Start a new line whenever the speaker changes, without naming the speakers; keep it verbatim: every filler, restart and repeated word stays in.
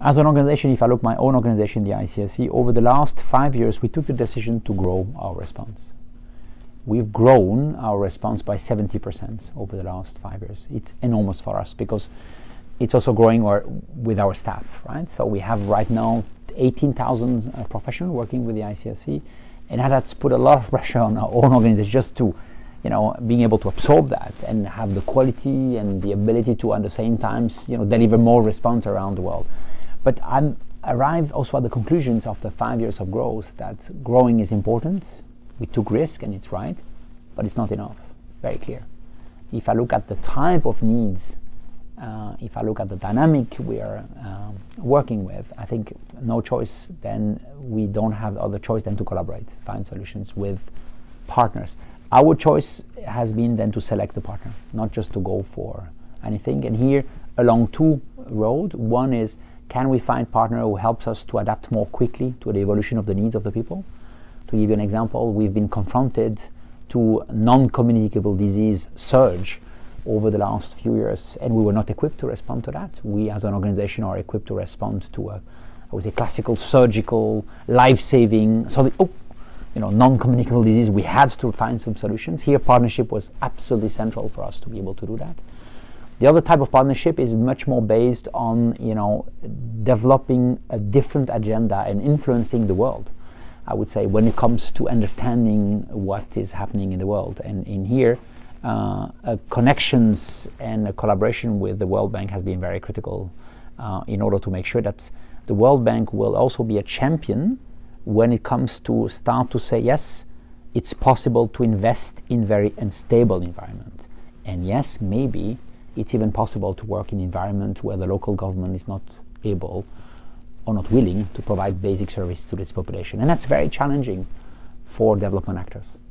As an organization, if I look at my own organization, the I C R C, over the last five years, we took the decision to grow our response. We've grown our response by seventy percent over the last five years. It's enormous for us because it's also growing our, with our staff, right? So we have right now eighteen thousand uh, professionals working with the I C R C, and that's put a lot of pressure on our own organization just to, you know, being able to absorb that and have the quality and the ability to, at the same time, you know, deliver more response around the world. But I'm arrived also at the conclusions after five years of growth that growing is important. We took risk, and it's right, but it's not enough. Very clear. If I look at the type of needs, uh, if I look at the dynamic we are uh, working with, I think no choice. Then we don't have other choice than to collaborate, find solutions with partners. Our choice has been then to select the partner, not just to go for anything. And here, along two roads. One is, can we find partner who helps us to adapt more quickly to the evolution of the needs of the people? To give you an example, we've been confronted to non-communicable disease surge over the last few years, and we were not equipped to respond to that. We as an organization are equipped to respond to a, I would say, classical surgical, life-saving, so the, oh, you know, non-communicable disease. We had to find some solutions. Here, partnership was absolutely central for us to be able to do that. The other type of partnership is much more based on, you know, developing a different agenda and influencing the world, I would say, when it comes to understanding what is happening in the world. And in here, uh, uh, connections and a collaboration with the World Bank has been very critical uh, in order to make sure that the World Bank will also be a champion when it comes to start to say, yes, it's possible to invest in very unstable environment. And yes, maybe it's even possible to work in an environment where the local government is not able or not willing to provide basic service to this population. And that's very challenging for development actors.